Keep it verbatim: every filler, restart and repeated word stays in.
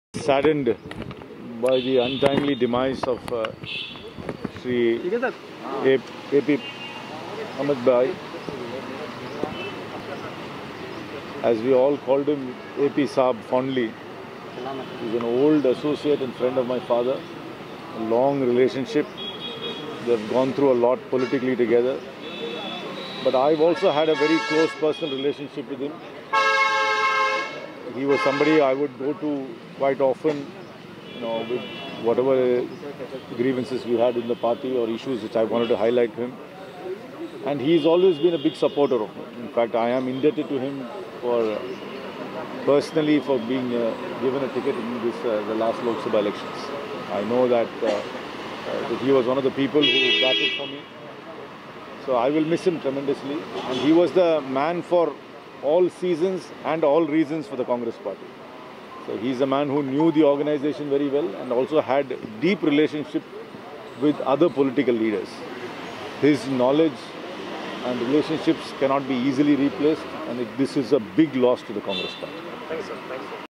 Saddened by the untimely demise of uh, Shri A P Ahmed Bhai, as we all called him, A P Saab fondly. He's an old associate and friend of my father, a long relationship. They've gone through a lot politically together. But I've also had a very close personal relationship with him. He was somebody I would go to quite often, you know, with whatever grievances we had in the party or issues which I wanted to highlight him. And he's always been a big supporter of me. In fact, I am indebted to him for uh, personally for being uh, given a ticket in this uh, the last Lok Sabha elections. I know that, uh, uh, that he was one of the people who battled for me. So I will miss him tremendously. And he was the man for all seasons and all reasons for the Congress party. So he's a man who knew the organization very well and also had deep relationship with other political leaders. His knowledge and relationships cannot be easily replaced, and it, this is a big loss to the Congress party. Thank you, sir. Thank you.